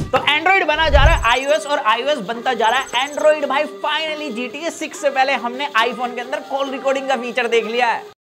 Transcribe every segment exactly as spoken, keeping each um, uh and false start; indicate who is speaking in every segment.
Speaker 1: तो एंड्रॉइड बना जा रहा है आईओएस और आईओएस बनता जा रहा है एंड्रॉइड। भाई फाइनली जीटीए सिक्स से पहले हमने आईफोन के अंदर कॉल रिकॉर्डिंग का फीचर देख लिया है।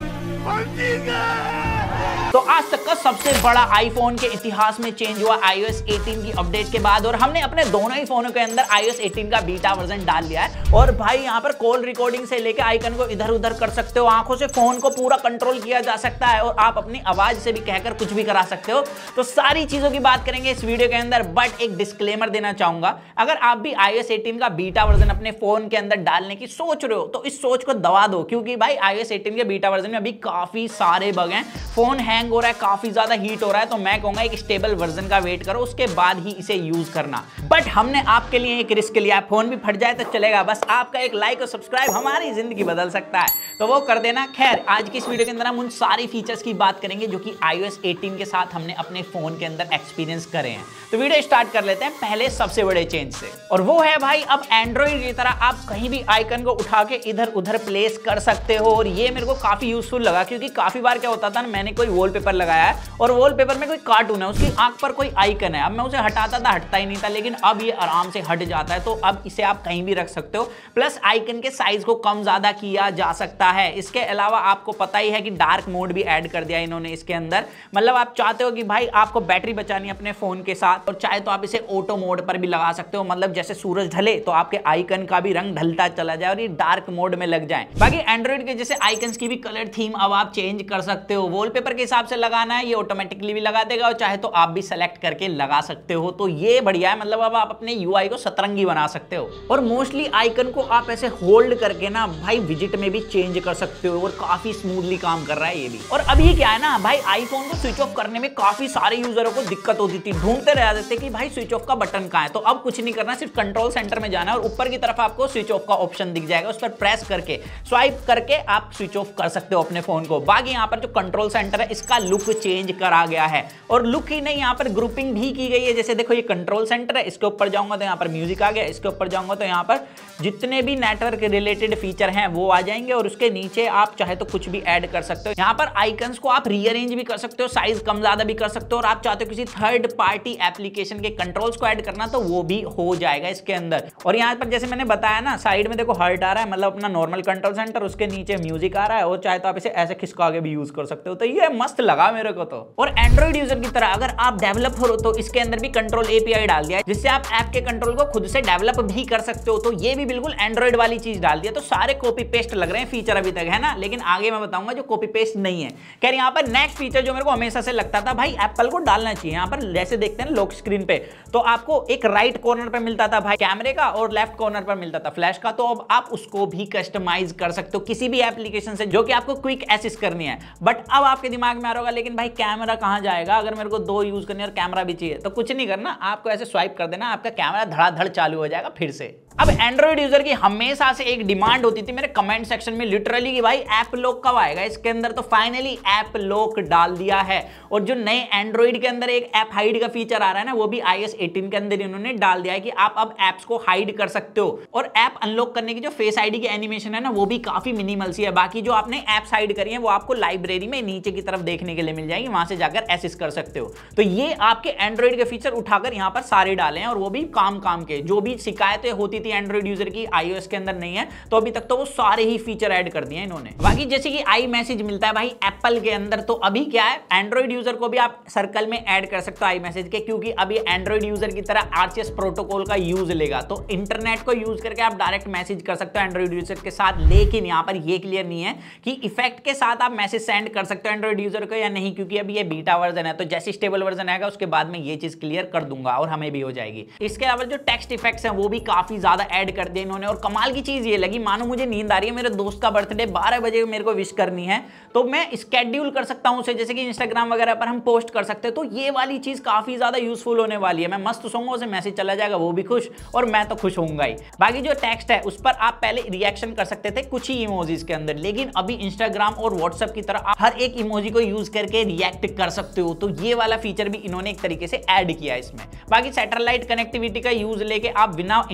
Speaker 1: तो आज तक का सबसे बड़ा आईफोन के इतिहास में चेंज हुआ आईओएस एटीन की अपडेट के बाद, और हमने अपने दोनों ही फोनों के अंदर आईओएस एटीन का बीटा वर्जन डाल लिया है। और भाई यहाँ पर कॉल रिकॉर्डिंग से लेके आइकन को इधर उधर कर सकते हो, आंखों से फोन को पूरा कंट्रोल किया जा सकता है, और आप अपनी आवाज से भी कहकर कुछ भी करा सकते हो। तो सारी चीजों की बात करेंगे इस वीडियो के अंदर, बट एक डिस्क्लेमर देना चाहूंगा, अगर आप भी आईओएस एटीन का बीटा वर्जन अपने फोन के अंदर डालने की सोच रहे हो तो इस सोच को दबा दो, क्योंकि भाई आईओएस एटीन के बीटा वर्जन में अभी काफी सारे बग हैं, फोन हैंग हो रहा है, काफी ज्यादा हीट हो रहा है। तो मैं कहूंगा एक स्टेबल वर्जन का वेट करो, उसके बाद ही इसे यूज करना। बट हमने आपके लिए एक रिस्क लिया, फोन भी फट जाए तो चलेगा, बस आपका एक लाइक और सब्सक्राइब हमारी जिंदगी बदल सकता है, तो वो कर देना। खैर, आज की इस वीडियो के अंदर हम उन सारी फीचर्स की बात करेंगे जो कि आईओएस एटीन के साथ हमने अपने फोन के अंदर एक्सपीरियंस करे हैं। तो वीडियो स्टार्ट कर लेते हैं पहले सबसे बड़े चेंज से, और वो है भाई अब एंड्रॉइड की तरह आप कहीं भी आइकन को उठा के इधर उधर प्लेस कर सकते हो। और ये मेरे को काफी यूजफुल लगा, क्योंकि काफी बार क्या होता था ना, मैंने कोई वॉलपेपर लगाया है और वॉलपेपर में कोई कार्टून है, उसकी आंख पर कोई आइकन है, अब मैं उसे हटाता था हटता ही नहीं था, लेकिन अब ये आराम से हट जाता है। तो अब इसे आप कहीं भी रख सकते हो, प्लस आइकन के साइज को कम ज्यादा किया जा सकता है। इसके अलावा आपको पता ही है कि डार्क मोड भी ऐड कर दिया इन्होंने इसके अंदर, मतलब आप चाहते हो कि भाई आपको बैटरी बचानी है अपने फोन के साथ, और चाहे तो आप इसे ऑटो मोड पर भी लगा सकते हो, मतलब जैसे सूरज ढले तो आपके आइकन का भी रंग ढलता चला जाए और ये डार्क मोड में लग जाए। बाकी एंड्रॉइड के जैसे आइकन्स की भी कलर थीम अब आप चेंज कर सकते हो, वॉलपेपर के हिसाब से लगाना है ये ऑटोमेटिकली भी लगा देगा, और चाहे तो आप भी सेलेक्ट करके लगा सकते हो। तो ये बढ़िया है, मतलब अब आप अपने यूआई को सतरंगी बना सकते हो, और मोस्टली आइकन को आप ऐसे होल्ड करके ना भाई विजिट में भी चेंज कर सकते हो, और काफी स्मूथली काम कर रहा है ये भी। और अभी क्या है ना भाई, आईफोन को स्विच ऑफ करने में काफी सारे यूजरों को दिक्कत होती थी, ढूंढते रह जाते कि भाई स्विच ऑफ का बटन कहां है। तो अब कुछ नहीं करना, सिर्फ कंट्रोल सेंटर में जाना है और ऊपर की तरफ आपको स्विच ऑफ का ऑप्शन दिख जाएगा, उस पर प्रेस करके स्वाइप करके आप स्विच ऑफ कर सकते हो अपने फोन को। बाकी यहाँ पर जो कंट्रोल सेंटर है इसका लुक चेंज करा गया है, और लुक ही नहीं यहाँ पर ग्रुपिंग भी की गई है। जैसे देखो ये कंट्रोल सेंटर है, इसके ऊपर जाऊंगा तो यहाँ पर म्यूजिक आ गया, इसके ऊपर जाऊंगा तो यहाँ पर जितने भी नेटवर्क रिलेटेड फीचर हैं वो आ जाएंगे, और उसके नीचे आप चाहे तो कुछ भी ऐड कर सकते हो। यहाँ पर आइकन्स को आप रीअरेंज भी कर सकते हो, साइज कम ज्यादा भी कर सकते हो, और आप चाहते हो किसी थर्ड पार्टी एप्लीकेशन के कंट्रोल्स को ऐड करना तो वो भी हो जाएगा इसके अंदर। और यहाँ पर जैसे मैंने बताया ना, साइड में देखो हर्ट आ रहा है, मतलब अपना नॉर्मल कंट्रोल सेंटर, उसके नीचे म्यूजिक आ रहा है, और चाहे तो आप इसे ऐसे खिसका के भी यूज कर सकते हो। तो ये मस्त लगा मेरे को तो। और एंड्रॉइड यूजर की तरह अगर आप डेवलपर हो तो इसके अंदर भी कंट्रोल एपीआई डाल दिया है, जिससे आप ऐप के कंट्रोल को खुद से डेवलप भी कर सकते हो। तो ये भी बिल्कुल एंड्रॉइड वाली चीज डाल दिया। तो सारे कॉपी पेस्ट लग रहे हैं फीचर अभी तक, है ना, लेकिन आगे मैं बताऊंगा जो कॉपी पेस्ट नहीं है। खैर, यहाँ पर नेक्स्ट फीचर जो मेरे को हमेशा से लगता था भाई एप्पल को डालना चाहिए, यहाँ पर जैसे देखते हैं लॉक स्क्रीन पे, तो आपको एक राइट कॉर्नर पे मिलता था भाई कैमरे का, और लेफ्ट कॉर्नर पर मिलता था फ्लैश का। तो अब आप उसको भी कस्टमाइज कर सकते हो किसी भी एप्लीकेशन से जो कि आपको क्विक एक्सेस करनी है। बट अब आपके दिमाग में आ रहा होगा, लेकिन भाई कैमरा कहां जाएगा, अगर मेरे को दो यूज करनी है और कैमरा भी चाहिए, तो कुछ नहीं करना, आपको ऐसे स्वाइप कर देना, आपका कैमरा धड़ाधड़ चालू हो जाएगा फिर से। अब एंड्रॉइड यूजर की हमेशा से एक डिमांड होती थी मेरे कमेंट सेक्शन में लिटरली कि भाई ऐप लॉक कब आएगा इसके अंदर, तो फाइनली ऐप लॉक डाल दिया है। और जो नए एंड्रॉइड के अंदर एक ऐप हाइड का फीचर आ रहा है ना, वो भी आईओएस एटीन के अंदर इन्होंने डाल दिया है कि आप अब ऐप्स को हाइड कर सकते हो। और ऐप अनलॉक करने की जो फेस आईडी की एनिमेशन है ना, वो भी काफी मिनिमल सी है। बाकी जो आपने ऐप्स हाइड करी है वो आपको लाइब्रेरी में नीचे की तरफ देखने के लिए मिल जाएगी, वहां से जाकर एक्सेस कर सकते हो। तो ये आपके एंड्रॉइड के फीचर उठाकर यहाँ पर सारे डाले हैं, और वो भी काम काम के। जो भी शिकायतें होती थी एंड्रॉइड यूजर की आईओएस के अंदर नहीं है, तो अभी तक तो वो सारे ही फीचर ऐड कर दिए इन्होंने। बाकी जैसे कि आई मैसेज मिलता है भाई एप्पल के अंदर, तो अभी क्या है, एंड्रॉइड यूजर को भी आप सर्कल में ऐड कर सकते हो आई मैसेज के, क्योंकि अभी एंड्रॉइड यूजर की तरह आरसीएस प्रोटोकॉल का यूज लेगा। तो इंटरनेट को यूज करके आप डायरेक्ट मैसेज कर सकते हो एंड्रॉइड यूजर के साथ। लेकिन यहाँ पर ये क्लियर नहीं है कि इफेक्ट के साथ आप मैसेज सेंड कर सकते हो एंड्रॉइड यूजर को या नहीं, क्योंकि अभी ये बीटा वर्जन है। तो जैसे स्टेबल वर्जन आएगा उसके बाद में ये चीज क्लियर कर दूंगा और हमें भी हो जाएगी। इसके अलावा जो टेक्स्ट इफेक्ट्स हैं वो भी काफी ज्यादा ऐड कर दिए इन्होंने। और कमाल की चीज ये लगी, मानो मुझे नींद आ रही है, मेरे दोस्त का बर्थडे बारह बजे मेरे को विश करनी है, तो मैं स्केड्यूल कर सकता हूं उसे, जैसे कि इंस्टाग्राम वगैरह पर हम पोस्ट कर सकते हैं। तो ये वाली चीज काफी ज्यादा यूजफुल होने वाली है। मैं मस्त सोऊंगा, उसे मैसेज चला जाएगा, वो भी खुश और मैं तो खुश होऊंगा ही। बाकी जो टेक्स्ट है उस पर आप पहले रिएक्शन कर सकते थे कुछ ही इमोजीज के अंदर, लेकिन अभी इंस्टाग्राम और व्हाट्सएप की तरह आप हर एक इमोजी को यूज करके रिएक्ट कर सकते हो। तो ये वाला फीचर भी इन्होंने एक तरीके से ऐड किया है इसमें। बाकी सैटेलाइट कनेक्टिविटी का यूज लेके आप बिना इंटरनेट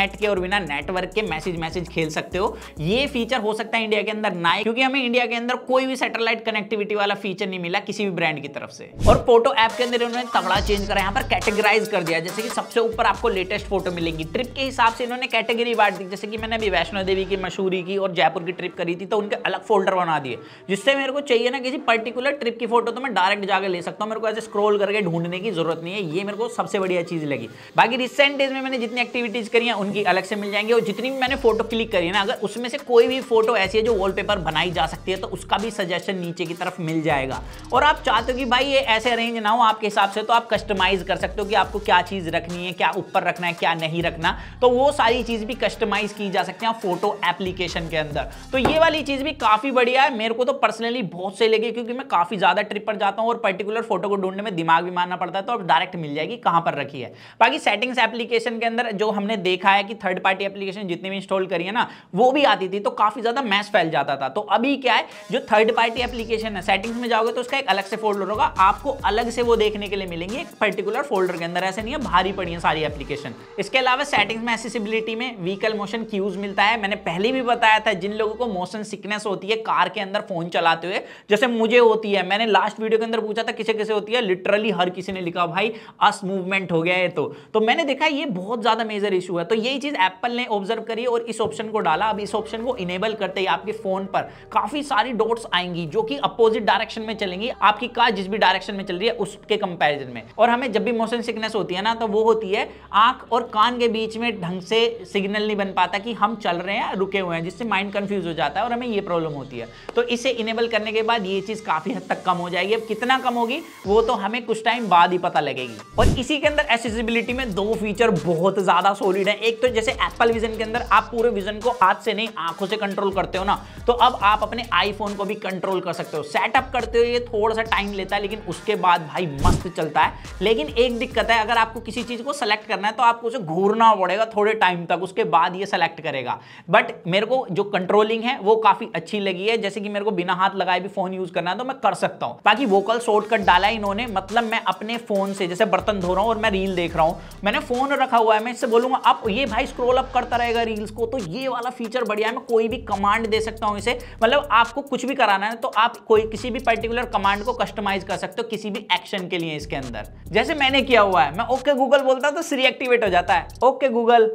Speaker 1: इंटरनेट के और बिना नेटवर्क के मैसेज मैसेज खेल सकते हो। ये फीचर हो सकता है इंडिया के अंदर ना, क्योंकि हमें इंडिया के अंदर कोई भी सैटेलाइट कनेक्टिविटी वाला फीचर नहीं मिला किसी भी ब्रांड की तरफ से। और फोटो ऐप के अंदर उन्होंने तगड़ा चेंज करा, यहाँ पर कैटेगराइज कर दिया, जैसे कि सबसे ऊपर आपको लेटेस्ट फोटो मिलेंगी। ट्रिप के हिसाब से इन्होंने कैटेगरी बांट दी, जैसे कि मैंने अभी वैष्णो देवी की, मसूरी की और जयपुर की ट्रिप करी थी, तो उनके अलग फोल्डर बना दिए, जिससे मेरे को चाहिए ना किसी पर्टिकुलर ट्रिप की फोटो तो मैं डायरेक्ट जाकर ले सकता हूं, मेरे को ऐसे स्क्रॉल करके ढूंढने की जरूरत नहीं है। ये मेरे को सबसे बढ़िया चीज लगी। बाकी रिसेंट डेज में मैंने जितनी एक्टिविटीज करी हैं उनकी अलग से मिल जाएंगी, और जितनी भी मैंने फोटो क्लिक करी है ना, अगर उसमें से कोई भी फोटो ऐसी है जो वॉलपेपर बनाई जा सकती है तो उसका भी सजेशन नीचे की तरफ मिल जाएगा। और आप चाहते हो कि भाई ये ऐसे अरेंज ना हो आपके हिसाब से, तो आप कस्टमाइज कर सकते हो कि आपको क्या चीज रखनी है, क्या ऊपर रखना है, क्या नहीं रखना, तो वो सारी चीज भी कस्टमाइज की जा सकती है फोटो एप्लीकेशन के अंदर। तो ये वाली चीज भी काफी बढ़िया है, मेरे को तो पर्सनली बहुत सही लगी, क्योंकि मैं काफी ज्यादा ट्रिप पर जाता हूं और पर्टिकुलर फोटो को ढूंढने में दिमाग भी मारना पड़ता है, तो अब डायरेक्ट मिल जाएगी कहां पर रखी है। बाकी सेटिंग्स एप्लीकेशन के अंदर जो हमने देखा है कि थर्ड पार्टी एप्लीकेशन जितनी भी इंस्टॉल करी है ना, वो भी आती थी तो काफी ज्यादा मैस फैल जाता था। तो अभी क्या है, जो थर्ड पार्टी एप्लीकेशन है, सेटिंग्स में जाओगे तो उसका एक अलग से फोल्डर होगा, आपको अलग से वो देखने के लिए मिलेंगे एक पर्टिकुलर फोल्डर के अंदर, ऐसे नहीं है भारी पड़ी है सारी एप्लीकेशन। इसके अलावा सेटिंग्स में एक्सेसिबिलिटी में व्हीकल मोशन क्यूज मिलता है। मैंने पहले भी बताया था, जिन लोगों को मोशन सिकनेस होती है कार के अंदर फोन चलाते हुए, जैसे मुझे होती है, मैंने लास्ट वीडियो के अंदर पूछा था किसे किसे होती है, लिटरली हर किसी ने लिखा भाई अस मूवमेंट हो गया है। तो तो मैंने देखा ये बहुत ज्यादा मेजर इशू है, तो यही चीज एप्पल ने ऑब्जर्व करी और इस ऑप्शन को डाला। अब इस ऑप्शन को इनेबल करते ही आपके फोन पर काफी सारी डॉट्स आएंगी जो कि अपोजिट डायरेक्शन में चलेंगी, आपकी कार जिस भी डायरेक्शन में चल रही है उसके कंपैरिजन में। और हमें जब भी मोशन सिकनेस होती है ना, तो वो होती है आंख और कान के बीच में ढंग से सिग्नल नहीं बन पाता कि हम चल रहे हैं रुके हुए हैं, जिससे माइंड कंफ्यूज हो जाता है और हमें ये प्रॉब्लम होती है। तो इसे इनेबल करने के बाद ये चीज काफी हद तक कम हो जाएगी। अब कितना कम होगी वो तो हमें कुछ टाइम बाद ही पता लगेगी। और इसी के अंदर एक्सेसिबिलिटी में दो फीचर बहुत ज्यादा सॉलिड है। एक तो जैसे एप्पल विजन के अंदर आप पूरे विजन को हाथ से नहीं आंखों से कंट्रोल करते हो ना, तो अब आप अपने आईफोन को भी कंट्रोल कर सकते हो। सेटअप करते हो ये थोड़ा सा टाइम लेता है, लेकिन उसके बाद भाई मस्त चलता है। लेकिन एक दिक्कत है, अगर आपको किसी चीज को सेलेक्ट करना है तो आपको उसे घूरना पड़ेगा थोड़े टाइम तक, उसके बाद ये सेलेक्ट करेगा। बट मेरे को जो कंट्रोलिंग है वो काफी अच्छी लगी है, जैसे कि मेरे को बिना हाथ लगाए भी फोन यूज करना है तो मैं कर सकता हूं। बाकी वोकल शॉर्टकट डाला है इन्होंने, मतलब मैं अपने फोन से जैसे बर्तन धो रहा हूं और मैं रील देख रहा हूं, मैंने फोन रखा हुआ है, मैं इससे बोलूंगा अब ये भाई स्क्रॉल अप करता रहेगा रील्स को, तो ये वाला फीचर बढ़िया है। मैं कोई भी कमांड दे सकता हूं इसे, मतलब आपको कुछ भी कराना है तो आप कोई किसी भी पर्टिकुलर कमांड को कस्टमाइज कर सकते हो किसी भी एक्शन के लिए इसके अंदर। जैसे मैंने किया हुआ है, मैं ओके गूगल बोलता हूं तो सिरी एक्टिवेट हो जाता है, ओके गूगल।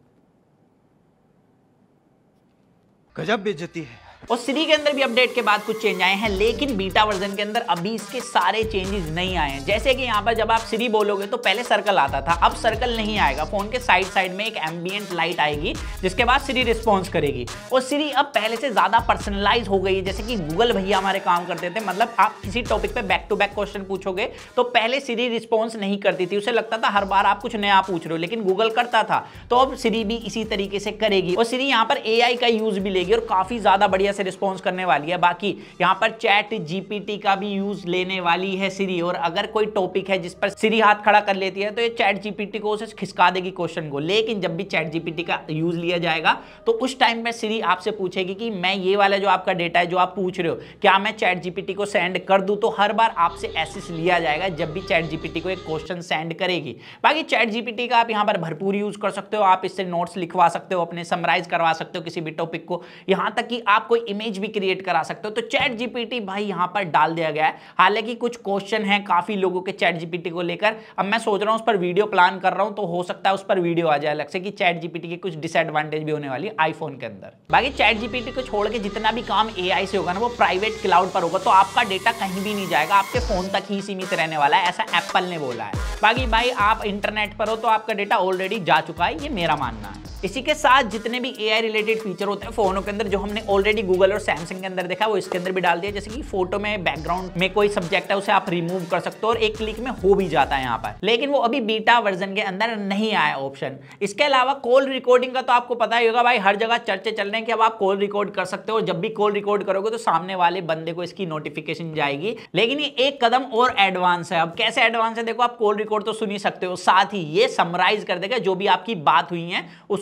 Speaker 2: गजब बेइज्जती है।
Speaker 1: और सिरी के अंदर भी अपडेट के बाद कुछ चेंज आए हैं, लेकिन बीटा वर्जन के अंदर अभी इसके सारे चेंजेस नहीं आए हैं। जैसे कि यहाँ पर जब आप सिरी बोलोगे तो पहले सर्कल आता था, अब सर्कल नहीं आएगा। फोन के साइड साइड में एक एम्बिएंट लाइट आएगी जिसके बाद सिरी रिस्पॉन्स करेगी। और सिरी अब पहले से ज्यादा पर्सनलाइज हो गई है, जैसे कि गूगल भैया हमारे काम करते थे। मतलब आप किसी टॉपिक पे बैक टू बैक क्वेश्चन पूछोगे तो पहले सिरी रिस्पॉन्स नहीं करती थी, उसे लगता था हर बार आप कुछ नया पूछ रहे हो, लेकिन गूगल करता था। तो अब सिरी भी इसी तरीके से करेगी और सिरी यहाँ पर ए आई का यूज भी लेगी और काफी ज्यादा बढ़िया से रिस्पॉन्स करने वाली है। बाकी यहाँ पर चैट जीपीटी का भी यूज लेने वाली है सिरी, और अगर कोई टॉपिक है जिस पर सिरी हाथ खड़ा कर लेती है तो ये चैट जीपीटी को उसे खिसका देगी क्वेश्चन को। लेकिन जब भी चैट जीपीटी का यूज लिया जाएगा तो उस टाइम में सिरी आपसे पूछेगी कि मैं ये वाला जो आपका डेटा है जो आप पूछ रहे हो, क्या मैं चैट जीपीटी को सेंड कर दूं? तो हर बार आपसे एसेस लिया जाएगा जब भी चैट जीपीटी को एक क्वेश्चन सेंड करेगी। बाकी चैट जीपीटी का आप यहाँ पर भरपूर यूज कर सकते हो, आप इससे नोट्स लिखवा सकते हो, अपने समराइज करवा सकते हो किसी भी टॉपिक को, यहाँ तक कि आप कोई इमेज भी क्रिएट करा सकते हो। तो चैट जीपीटी भाई यहाँ पर डाल दिया गया है। हालांकि कुछ क्वेश्चन हैं काफी लोगों के चैट जीपीटी को लेकर, अब मैं सोच रहा हूं उस पर वीडियो प्लान कर रहा हूं, तो हो सकता है उस पर वीडियो आ जाए अलग से कि चैट जीपीटी के कुछ डिसएडवांटेज भी होने वाली है आईफोन के अंदर। बाकी चैट जीपीटी को छोड़ के जितना भी काम एआई से होगा ना वो प्राइवेट क्लाउड पर होगा, तो आपका डेटा कहीं भी नहीं जाएगा, आपके फोन तक ही सीमित रहने वाला है, ऐसा एप्पल ने बोला है। बाकी भाई आप इंटरनेट पर हो तो आपका डेटा ऑलरेडी जा चुका है, ये मेरा मानना है। इसी के साथ जितने भी एआई रिलेटेड फीचर होते हैं फोनों के अंदर, जो हमने ऑलरेडी गूगल और सैमसंग के अंदर देखा, वो इसके अंदर भी डाल दिया। जैसे कि फोटो में बैकग्राउंड में कोई सब्जेक्ट है उसे आप रिमूव कर सकते हो और एक क्लिक में हो भी जाता है यहाँ पर, लेकिन वो अभी बीटा वर्जन के अंदर नहीं आया ऑप्शन। इसके अलावा कॉल रिकॉर्डिंग का तो आपको पता ही होगा भाई, हर जगह चर्चे चल रहे हैं कि अब आप कॉल रिकॉर्ड कर सकते हो। जब भी कॉल रिकॉर्ड करोगे तो सामने वाले बंदे को इसकी नोटिफिकेशन जाएगी, लेकिन ये एक कदम और एडवांस है। अब कैसे एडवांस है देखो, आप कॉल रिकॉर्ड तो सुन ही सकते हो, साथ ही ये समराइज कर देगा जो भी आपकी बात हुई है उसको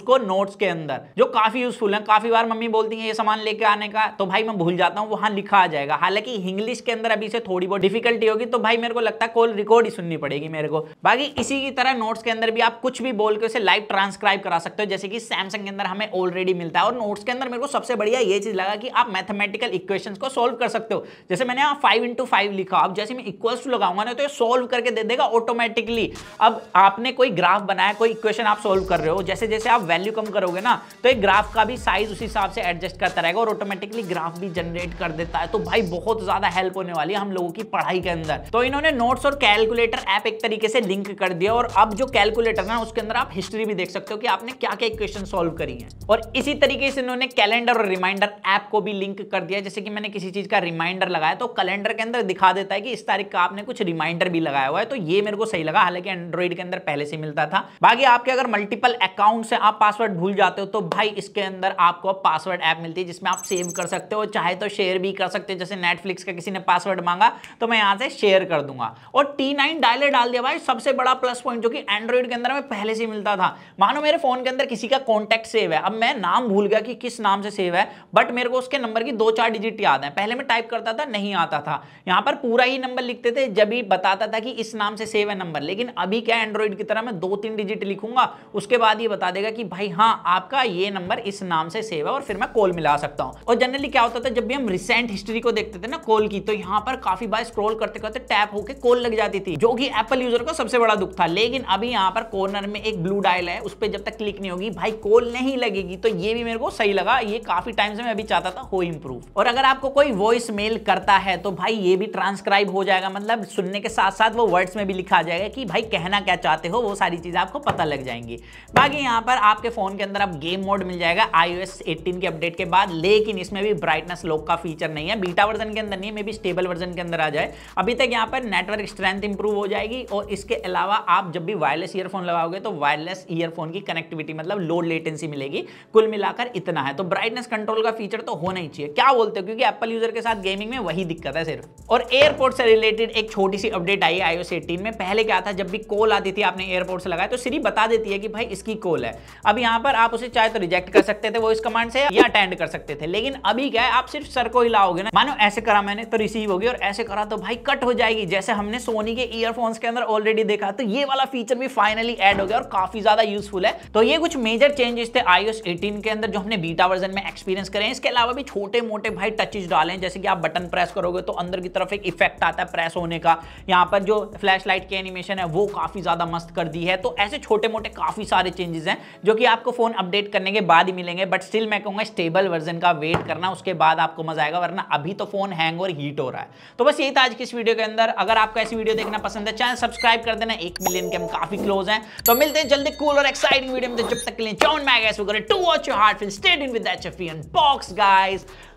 Speaker 1: उसको नोट्स के अंदर, जो काफी यूजफुल है। काफी बार मम्मी बोलती है ये सामान लेके आने का, तो भाई मैं भूल जाता हूँ, वहां लिखा आ जाएगा। हालांकि इंग्लिश के अंदर अभी से थोड़ी बहुत डिफिकल्टी होगी, तो भाई मेरे को लगता है कॉल रिकॉर्ड ही सुननी पड़ेगी मेरे को। बाकी इसी की तरह नोट्स के अंदर भी आप कुछ भी बोल के उसे लाइव ट्रांसक्राइब करा सकते हो, जैसे कि सैमसंग के अंदर हमें ऑलरेडी मिलता है। और नोट्स के अंदर मेरे को सबसे बढ़िया ये चीज लगा कि आप मैथमेटिकल इक्वेशंस को सोल्व कर सकते हो। जैसे मैंने यहाँ फाइव इंटू फाइव लिखा, अब जैसे मैं इक्वल्स टू लगाऊंगा ना, तो ये सोल्व करके दे देगा ऑटोमेटिकली। अब आपने कोई ग्राफ बनाया, कोई इक्वेशन आप सोल्व कर रहे हो, जैसे जैसे आप वैल्यू कम करोगे ना, तो एक ग्राफ का भी साइज उस हिसाब से एडजस्ट करता रहेगा और ऑटोमेटिकली ग्राफ भी जनरेट कर देता है। तो भाई बहुत ज्यादा हेल्प होने वाली है हम लोगों की पढ़ाई के अंदर। तो इन्होंने नोट्स और कैलकुलेटर ऐप एक तरीके से लिंक कर दिया, और अब जो कैलकुलेटर ना उसके अंदर आप हिस्ट्री भी देख सकते हो कि आपने क्या क्या इक्वेशन सोल्व करी है। और इसी तरीके से इन्होंने कैलेंडर और रिमाइंडर ऐप को भी लिंक कर दिया। जैसे कि मैंने किसी चीज का रिमाइंडर लगाया, तो कैलेंडर के अंदर दिखा देता है कि इस तारीख का आपने कुछ रिमाइंडर भी लगाया हुआ है। तो ये मेरे को सही लगा, हालांकि एंड्रॉइड के अंदर पहले से मिलता था। बाकी आपके अगर मल्टीपल अकाउंट से आप पासवर्ड भूल जाते हो, तो भाई इसके अंदर आपको पासवर्ड ऐप मिलती है, जिसमें आप सेव कर सकते हो, चाहे तो शेयर भी कर सकते हो। जैसे नेटफ्लिक्स का किसी ने पासवर्ड मांगा, तो मैं यहां से शेयर कर दूंगा। और टी नाइन डायलर डाल दिया भाई, सबसे बड़ा प्लस पॉइंट, जो कि एंड्रॉइड के अंदर में पहले से मिलता था। मानो मेरे फोन के अंदर किसी का कॉन्टैक्ट सेव है, अब मैं नाम भूल गया कि किस नाम से सेव है, बट मेरे को उसके नंबर की दो चार डिजिट याद है। पहले मैं टाइप करता था, नहीं आता था, यहां पर पूरा ही नंबर लिखते थे, जब भी बताता था कि इस नाम से सेव है नंबर। लेकिन अभी क्या, एंड्रॉइड की तरह मैं दो तीन डिजिट लिखूंगा, उसके बाद ये बता देगा कि भाई हाँ आपका ये नंबर इस नाम से सेव है, और फिर मैं कॉल मिला सकता हूं। और जनरली क्या होता था, जब भी हम रिसेंट हिस्ट्री को देखते थे ना कॉल की, तो यहां पर काफी बार स्क्रॉल करते करते टैप होके कॉल लग जाती थी, जो कि एप्पल यूजर का सबसे बड़ा दुख था। लेकिन अभी यहां पर कॉर्नर में एक ब्लू डायल है, उस पर जब तक क्लिक नहीं होगी भाई कॉल नहीं लगेगी। तो ये भी मेरे को सही लगा, ये काफी टाइम से मैं अभी चाहता था हो इंप्रूव। और अगर आपको कोई वॉइस मेल करता है, तो भाई ये भी ट्रांसक्राइब हो जाएगा, मतलब सुनने के साथ साथ वो वर्ड्स में भी लिखा आ जाएगा कि भाई कहना क्या चाहते हो, वो सारी चीजें आपको पता लग जाएंगी। बाकी यहाँ पर आपके फोन के अंदर अब गेम मोड मिल जाएगा आईओएस एटीन के अपडेट के बाद, लेकिन इसमें भी ब्राइटनेस लॉक का फीचर नहीं है, बीटा वर्जन के अंदर नहीं है, मे बी स्टेबल वर्जन के अंदर आ जाए। अभी तक यहाँ पर नेटवर्क स्ट्रेंथ इंप्रूव हो जाएगी, और इसके अलावा आप जब भी वायरलेस ईयरफोन लगाओगे, तो वायरलेस ईयरफोन की कनेक्टिविटी मतलब लो लेटेंसी मिलेगी। कुल मिलाकर इतना है। तो ब्राइटनेस कंट्रोल का फीचर तो होना ही चाहिए, क्या बोलते हो, क्योंकि एप्पल यूजर के साथ गेमिंग में वही दिक्कत है सिर्फ। और एयरपोर्ट से रिलेटेड एक छोटी सी अपडेट आई है आईओएस एटीन में। पहले क्या था, जब भी कॉल आती थी, आपने एयरपोर्ट से लगाया, तो सिरी बता देती है कि भाई इसकी कॉल है। अब यहाँ पर आप उसे चाहे तो रिजेक्ट कर सकते थे वॉइस कमांड से, या अटेंड कर सकते थे। लेकिन अभी क्या है, आप सिर्फ सर को हिलाओगे ना, मानो ऐसे करा मैंने तो रिसीव होगी, और ऐसे करा तो भाई कट हो जाएगी, जैसे हमने सोनी के ईयरफोन्स के अंदर ऑलरेडी देखा। तो ये वाला फीचर भी फाइनली ऐड हो गया, और काफी ज्यादा यूजफुल है। तो ये कुछ मेजर चेंजेस थे आईओएस एटीन के अंदर, जो हमने बीटा वर्जन में एक्सपीरियंस करें। इसके अलावा भी छोटे मोटे भाई टचेस डाले, जैसे कि आप बटन प्रेस करोगे तो अंदर की तरफ एक इफेक्ट आता है प्रेस होने का। यहाँ पर जो फ्लैश लाइट की एनिमेशन है वो काफी ज्यादा मस्त कर दी है। तो ऐसे छोटे मोटे काफी सारे चेंजेस हैं, जो कि आपको फोन अपडेट करने के बाद ही मिलेंगे। बट स्टिल मैं कहूंगा स्टेबल वर्जन का वेट करना, उसके बाद आपको मजा आएगा, वरना अभी तो फोन हैंग और हीट हो रहा है। तो बस यही था आज की इस वीडियो के अंदर। अगर आपको ऐसी वीडियो देखना पसंद है, चैनल सब्सक्राइब कर देना, एक मिलियन के हम काफी क्लोज हैं। तो मिलते हैं जल्दी कूल और एक्साइटिंग वीडियो में। तो जब तक के लिए John Magus, we gonna to watch your heart, stay tuned with HFP unbox guys.